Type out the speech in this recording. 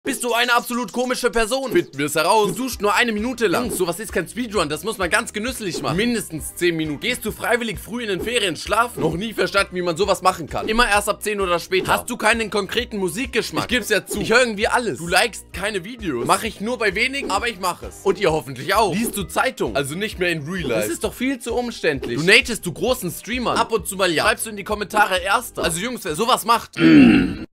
Bist du eine absolut komische Person? Finden wir es heraus. Du duscht nur 1 Minute lang. Jungs, sowas ist kein Speedrun, das muss man ganz genüsslich machen. Mindestens 10 Minuten. Gehst du freiwillig früh in den Ferien schlafen? Noch nie verstanden, wie man sowas machen kann. Immer erst ab 10 oder später. Hast du keinen konkreten Musikgeschmack? Ich geb's ja zu. Ich höre irgendwie alles. Du likest keine Videos. Mache ich nur bei wenigen, aber ich mache es. Und ihr hoffentlich auch. Liest du Zeitung? Also nicht mehr in Real Life. Das ist doch viel zu umständlich. Du natest du großen Streamern? Ab und zu mal ja. Schreibst du in die Kommentare Erster? Also Jungs, wer sowas macht...